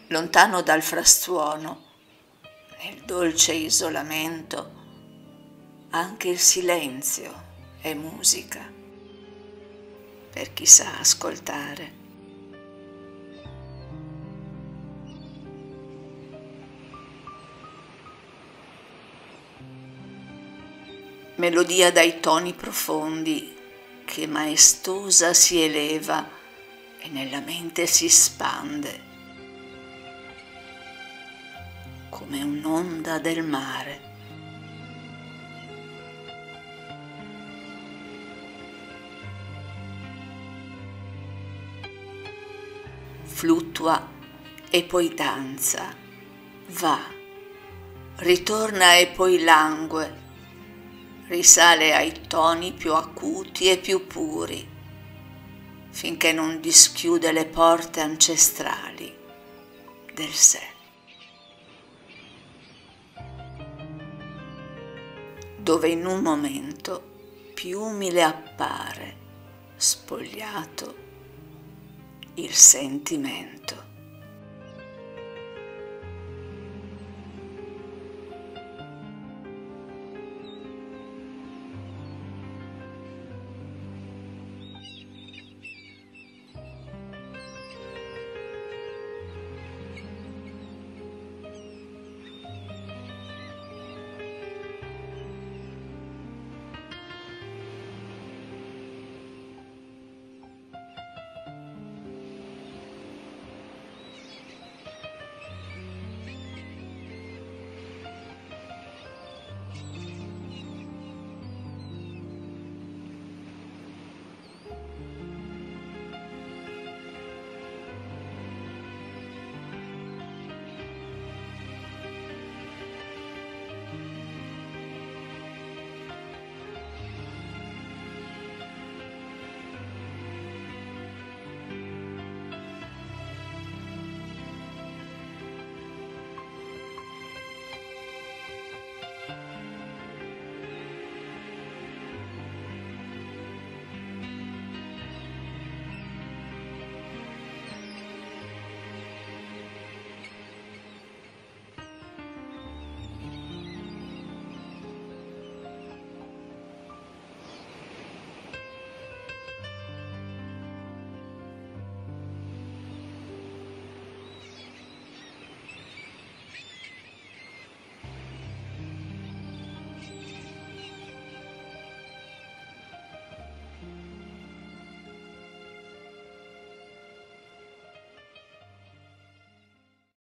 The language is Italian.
lontano dal frastuono, nel dolce isolamento, anche il silenzio è musica per chi sa ascoltare. Melodia dai toni profondi che maestosa si eleva e nella mente si spande come un'onda del mare. Fluttua e poi danza, va, ritorna e poi langue, risale ai toni più acuti e più puri, finché non dischiude le porte ancestrali del sé. Dove in un momento più umile appare, spogliato, il sentimento.